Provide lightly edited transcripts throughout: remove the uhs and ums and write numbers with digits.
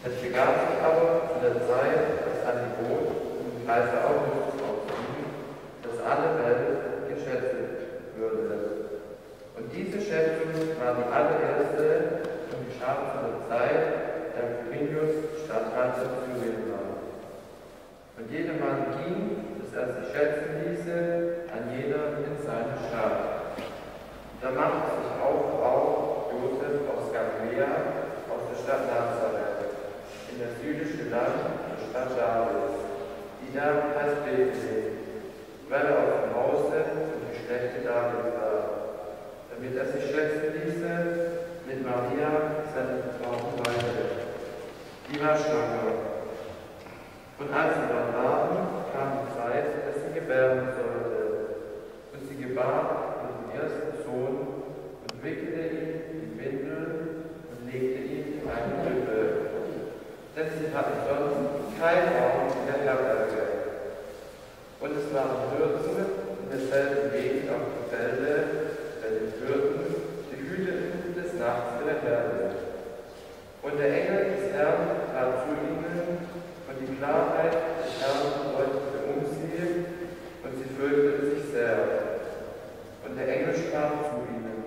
Es begab sich aber zu der Zeit, als ein Gebot im Kreise Augustus aufging, dass alle Welt geschätzt würde. Und diese Schätzung war die allererste und geschah zu der Zeit, da Quirinius Statthalter Syrien war. Und jedermann ging, dass er sich schätzen ließe, an jeder in seine Stadt. Da machte sich auch Josef aus Galiläa, aus der Stadt Nazareth, in das jüdische Land, der Stadt Davids, die da heißt Bethlehem, weil er aus dem Hause und Geschlechte Davids war, damit er sich schätzen ließe mit Maria, seiner Frau Weide. Die war schwanger. Und als sie dann waren, kam die Zeit, dass sie gebären sollte. Und sie gebar ihren ersten Sohn und wickelte ihn in Windeln und legte ihn in eine Krippe. Denn sie hatten sonst keinen Raum in der Herberge. Und es waren Hirten in derselben Gegend auf dem Felde, bei den Hirten, die hüteten des Nachts in der Herde. Und der Engel des Herrn trat zu ihnen, und die Klarheit des Herrn leuchtete um sie, und sie fürchteten sich sehr. Und der Engel sprach zu ihnen: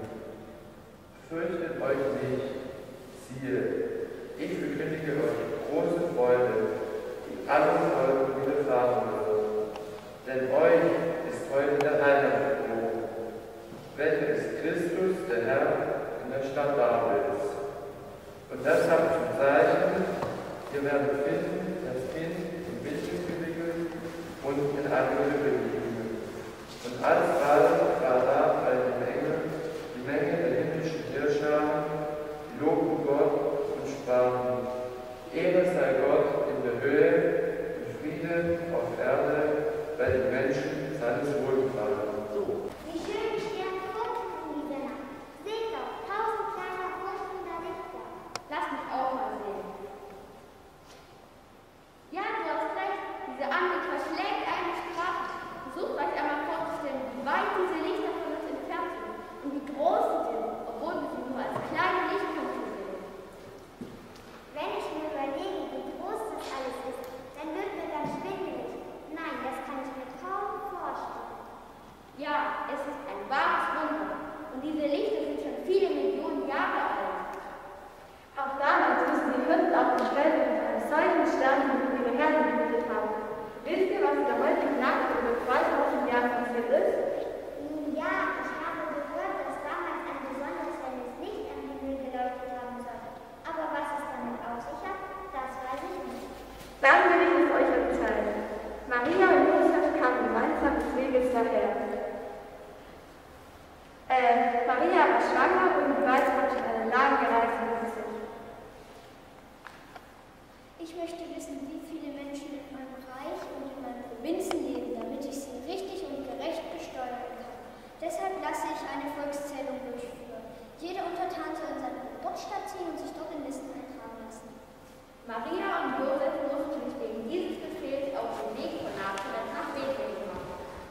Fürchtet euch nicht, siehe, ich verkündige euch große Freude, die allen Volken widerfahren wird. Denn euch ist heute der Heiland geboren, welcher ist Christus, der Herr, in der Stadt Davids. Und das habt zum Zeichen, ihr werdet finden, das Kind im Windschuh gewickelt und in einer Krippe liegen. Und alsbald war da bei dem Engel die Menge der himmlischen Heerscharen, die lobten Gott und sprachen: Ehre sei Gott in der Höhe und Friede auf Erde bei den Menschen seines Wohlgefallens. Wie schön die Sterne funkeln in dieser Nacht. Seht doch, 1000 kleiner funkelnder Lichter. Lass mich auch mal sehen. Ja, du hast recht, diese Anblick verschlägt einen Sprache. Versucht euch einmal vorzustellen, wie weit diese Lichter von uns entfernt sind und wie groß sie sind, obwohl wir sie nur als kleine Lichtpunkte sehen. Wenn ich mir überlege, wie groß das alles ist, dann wird mir ganz schwindelig. Nein, das kann ich mir kaum vorstellen. Ja, es ist ein wahres Wunder. Und diese Lichter sind schon viele Millionen Jahre alt. Auch damals müssen die Hirten auf den Feldern mit einem solchen Sternhimmel ihre Herden gehütet haben. Wisst ihr, was in der heutigen Nacht über 2000 Jahren passiert ist? Nun ja, ich habe gehört, dass damals ein besonders helles Licht am Himmel geleuchtet haben soll. Aber was es damit auf sich hat, das weiß ich nicht. Dann will ich es euch erzählen. Maria und Josef kamen gemeinsam des Weges daher. Maria war schwanger und die Weise hat schon eine lange Reise hinter sich. Ich möchte wissen, wie viele Menschen in meinem Reich und in meinen Provinzen leben, damit ich sie richtig und gerecht besteuern kann. Deshalb lasse ich eine Volkszählung durchführen. Jeder Untertan soll in seine Geburtsstadt ziehen und sich dort in Listen eintragen lassen. Maria und Josef mussten sich wegen dieses Befehls auf den Weg von Nazareth nach Bethlehem machen.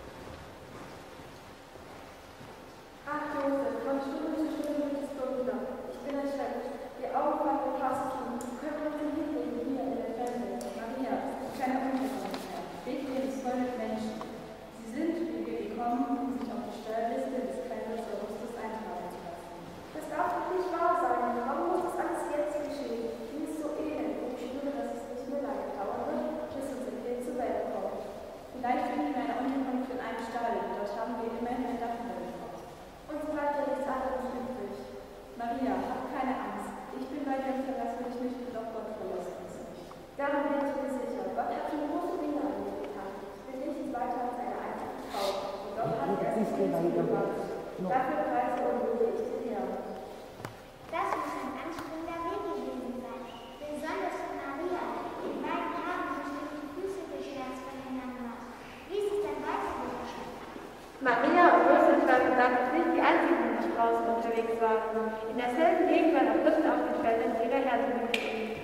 Ach Josef, von Stunde zu Stunde wird es dunkler. Ich bin erschreckt. Die Augen fallen fast zu. Du könntest den hinlegen hier in der Felde. Maria, es ist keine Ungewohnheit. Bethlehem ist voll mit Menschen. Sie sind, wie wir gekommen, um sich auf die Steuerliste des Kaisers Augustus eintragen zu lassen. Das darf doch nicht wahr sein. Warum muss das alles jetzt geschehen? Mir ist so elend und ich spüre, dass es nicht mehr lange dauern wird, bis unser Kind zur Welt kommt. Vielleicht finden wir eine Unterkunft in einem Stall. Dort haben wir immerhin ein Dach über dem Kopf. Uns bleibt ja nichts anderes übrig. Maria, hab keine Angst. Ich bin bei dir, verlass mich nicht und auch Gott verlässt uns nicht. Darum bin ich mir sicher. Gott hat schon große Dinge an mir getan. Ich bin nichts weiter als eine einfache Frau. Und Gott hat erst das Kind gemacht. Dafür preise und lobe ich den Herrn. Das muss ein anstrengender Weg gewesen sein. Besonders für Maria. Die beiden haben bestimmt die Füße geschwärzt voneinander. Wie ist es denn weitergegangen? Maria und Josef waren damals nicht die einzigen, die draußen unterwegs waren. In derselben Gegend waren auch Hirten auf den Feldern ihrer Herden geblieben.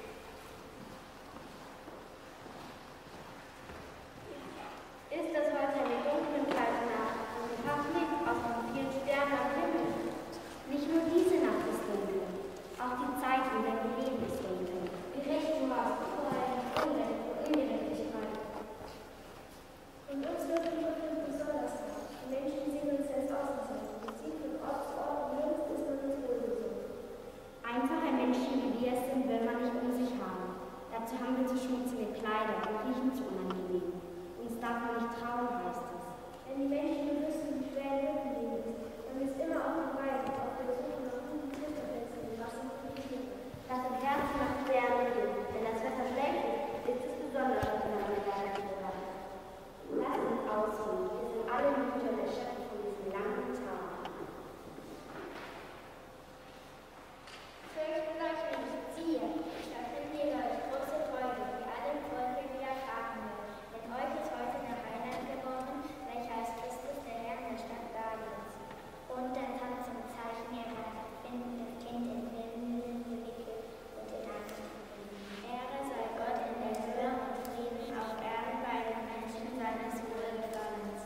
Ist das heute eine dunkle und kalte Nacht und du hast Licht aus den vielen Sternen am Himmel? Nicht nur diese Nacht ist dunkel. Auch die Zeit, in der wir leben, ist dunkel. Wie recht darf man nicht trauen, heißt es. Wenn die Menschen nur wissen, wie schwer ihr Leben ist, dann ist immer auf dem Weg, auf der Suche nach guten Kräften, was uns passiert. Das im Herzen macht sehr viel. Wenn das Wetter schlecht ist, ist es besonders schön, wenn man mit der Hand bewacht. Lass uns ausruhen. Wir sind alle müde und erschöpft von diesem langen Tag. Fürchtet euch nicht, siehe, ich verkündige euch große Freude, die allem Volke widerfahren wird. Denn euch ist heute der Heiland geboren, welcher als Christus der Herr in der Stadt Davids. Und dann kommt zum Zeichen, ihr werdet finden, das Kind in Windeln gewickelt und in Armen gebunden. Ehre sei Gott in der Höhe und Frieden auf Erden bei den Menschen seines Wohlgefallens.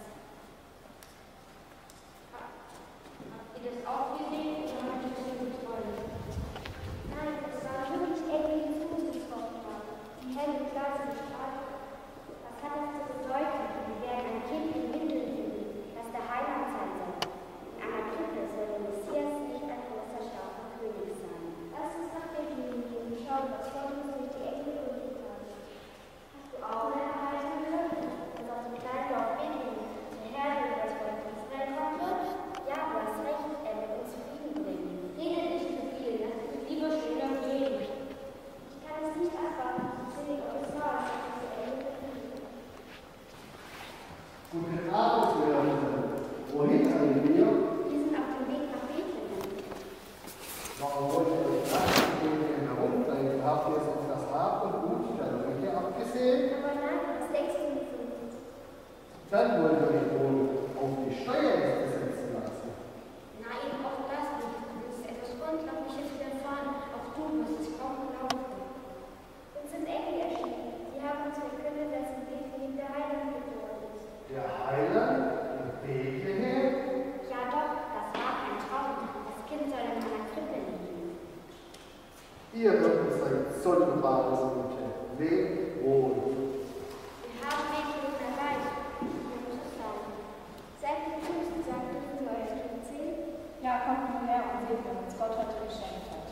Habt ihr das auch gesehen oder habt ihr das geträumt? Nein, es war wirklich Engel, die zu uns gesprochen haben. Die helle Klasse bestrahlt. Was hat das zu bedeuten? Wir werden ein Kind in Windeln finden, das der Heiland sein soll. In einer Krippe soll der Messias nicht ein großer, starker König sein. Lass uns nach Bethlehem gehen und schauen, was Gott uns durch die Engel berichtet hat. Hast du auch eine Erhaltung gehört? Dass aus dem kleinen Dorf Bethlehem der Herr über das Volk Israel kommen wird? Ja, du hast recht, er wird uns Frieden bringen. Rede nicht zu viel, lass uns lieber schneller gehen. Ich kann es nicht abwarten, zu sehen, ob es wahr ist, dass die Engel berichtet haben. Guten Abend, Freunde. Wohin eilen wir? Wir sind auf dem Weg nach Bethlehem. Warum wollt ihr euch nachdenken herumdrehen? Habt ihr es auf das Hab und Gut der Leute abgesehen? Aber nein, was denkst du mit uns? Dann wollt ihr euch wohl auf die Steuer setzen lassen. Nein, auch das nicht. Es ist etwas Unglaubliches widerfahren. Auch du wirst es kaum glauben. Uns sind Engel erschienen. Sie haben uns verkündet, dass in Bethlehem der Heiland geboren ist. Der Heiland in Bethlehem? Ja doch, das war ein Traum. Das Kind soll in einer Krippe liegen. Ihr Hirten seid sonderbare Leute. Lebt wohl. Wir haben Bethlehem erreicht. Hier muss es sein. Seid ihr Grüßen, sagt dürfen wir euer Kind sehen? Ja, kommt nur her und seht, was uns Gott heute geschenkt hat.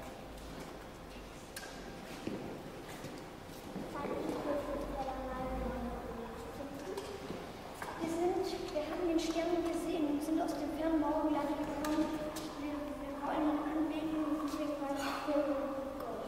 Wir haben den Stern gesehen und sind aus dem fernen Morgenland gekommen. Wir wollen ihn anbeten und wir wollen Gott.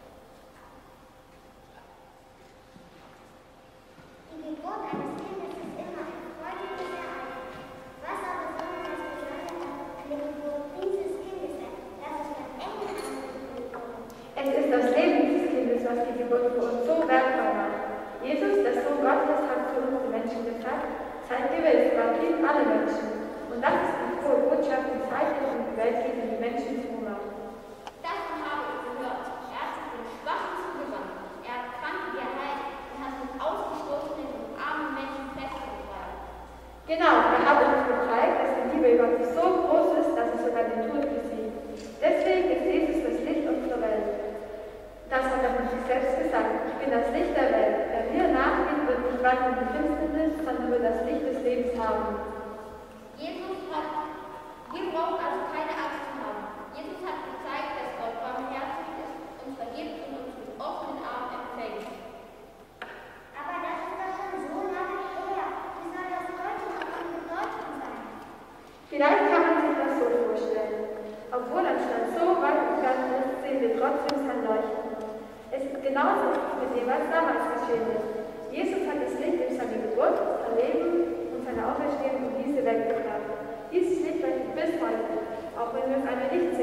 Die Geburt eines Kindes ist immer ein freudiges Ereignis. Was aber soll das Besondere an der Geburt dieses Kindes sein, das es von Engeln angekündigt wurde? Es ist das Leben dieses Kindes, was die Geburt für uns so wertvoll macht. Jesus, der Sohn Gottes, hat für uns die Menschen gesagt, seid gewiss, Gott liebt alle Menschen. Und das ist die frohe Botschaft, die Zeichen und die Welt geht, die die Menschen froh macht. Davon habe ich gehört. Er hat sich den Schwachen zugewandt. Er hat Kranke geheilt und hat mit ausgestoßenen und armen Menschen Feste gefeiert. Genau, er hat uns gezeigt, dass die Liebe Gottes so groß ist, dass es sogar den Tod besiegt. Deswegen ist Jesus das Licht unserer Welt. Das hat er von sich selbst gesagt. Ich bin das Licht der Welt. Wer mir nachgeht, wird nicht wandeln in die Finsternis, sondern wird das Licht des Lebens haben. Wir brauchen also keine Angst zu haben. Jesus hat gezeigt, dass Gott barmherzig ist und vergibt und uns mit offenen Armen empfängt. Aber das ist doch schon so lange her. Wie soll das heute noch von Bedeutung sein? Vielleicht kann man sich das so vorstellen. Obwohl ein Stand so weit entfernt ist, sehen wir trotzdem sein Leuchten. Es ist genauso mit dem, was damals geschehen ist. Jesus hat das Licht in seine Geburt, sein Leben und seine Auferstehung in diese Welt gebracht. Dieses Licht leuchtet bis heute, auch wenn wir es einmal nicht